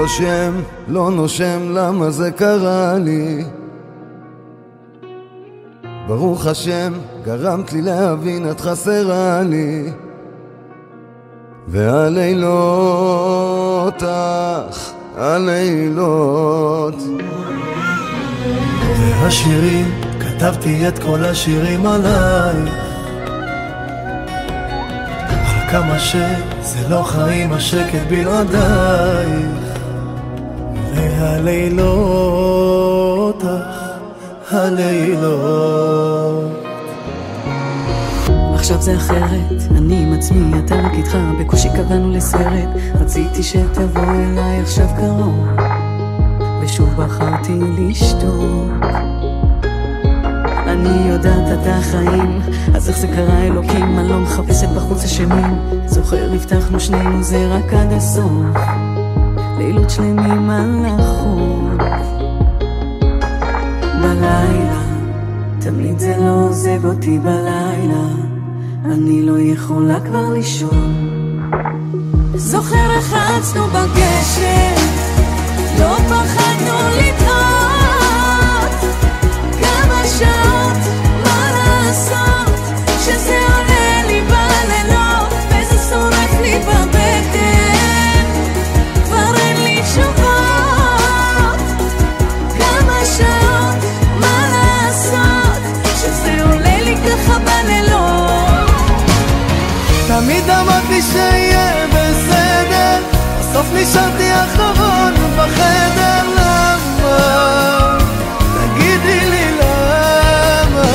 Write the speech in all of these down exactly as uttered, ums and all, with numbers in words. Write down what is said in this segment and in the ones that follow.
חושם, לא נושם, למה זה קרה לי? ברוך השם, גרמת לי להבין, את חסרה לי. והלילות, אך הלילות. והשירים, כתבתי את כל השירים עלייך, על כמה שזה לא חיים השקט בלעדייך. והלילות, אך הלילות. עכשיו זה אחרת, אני עם עצמי, אתה רק איתך, בקושי קבענו לסרט. רציתי שתבוא אליי עכשיו קרוב, ושוב בחרתי לשתוק. אני יודעת אתה החיים, אז איך זה קרה אלוקים? אני לא מחפשת בחוץ אשמים, זוכר הבטחנו שנינו זה רק עד הסוף, לילות שלמים על החוף. בלילה, תמיד זה לא עוזב אותי בלילה, אני לא יכולה כבר לישון. זוכר רחצנו בגשם, לא פחדנו לטעות, כמה שעות, מה לעשות, שזה עולה לי בלילות, וזה שורף לי בבטן, כבר אין לי תשובות. כמה שעות, מה לעשות, שזה עולה לי ככה בלילות. תמיד אמרתי שיהיה בסדר, בסוף נשארתי אחרון בחדר. למה? תגידי לי למה?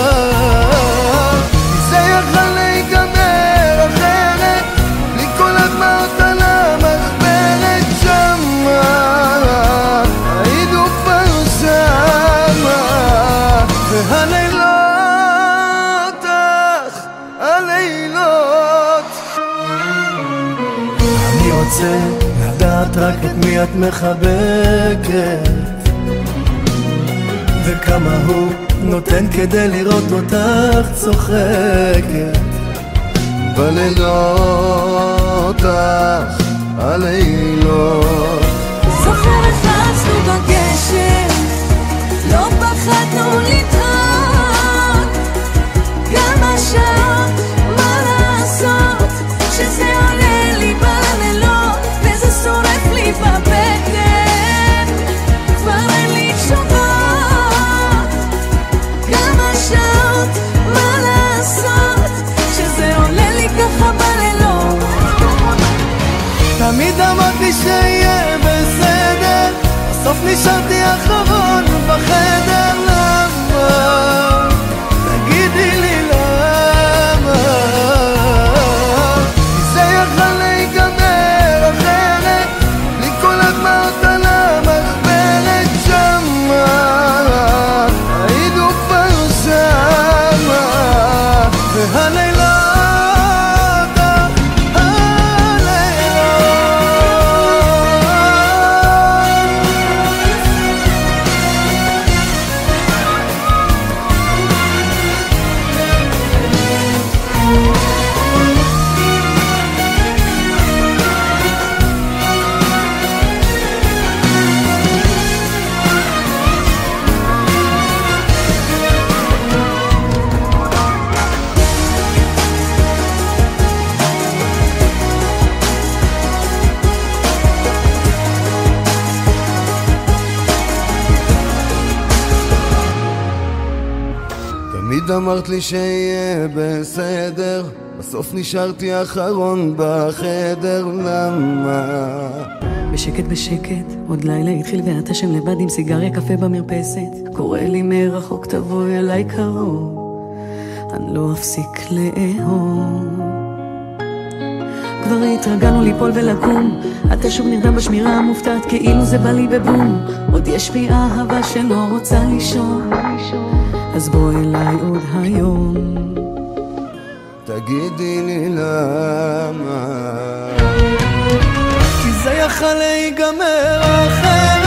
זה יכל להיגמר אחרת, בלי כל הדמעות על המחברת. שמה היינו כבר שמה, והלילות, אך הלילות. אני רוצה לדעת רק את מי את מחבקת, וכמה הוא נותן כדי לראות אותך צוחקת. בלילות, אך הלילות. זוכר רחצנו בגשם, לא פחדנו לטעות, כמה שעות, מה לעשות, שזה עולה לי בלילות, וזה שורף לי בבטן, כבר אין לי תשובות. כמה שעות, מה לעשות, שזה עולה לי ככה בלילות. תמיד אמרתי שיהיה בסדר, בסוף נשארתי אחרון בחדר. למה? תגידי לי למה? זה יכל להיגמר אחרת, בלי כל הדמעות על המחברת. שמה היינו כבר שמה, והלילות, תמיד אמרת לי שיהיה בסדר, בסוף נשארתי אחרון בחדר. למה? בשקט בשקט, עוד לילה התחיל ואת השם לבד עם סיגריה קפה במרפסת, קורא לי מרחוק תבואי אליי קרוב, אני לא אפסיק לאהוב. כבר התרגלנו ליפול ולקום, אתה שוב נרדם בשמירה המופתעת כאילו זה בא לי בבום. עוד יש בי אהבה שלא רוצה לישון, אז בוא אליי עוד היום. תגידי לי למה? כי זה יכל להיגמר אחרת.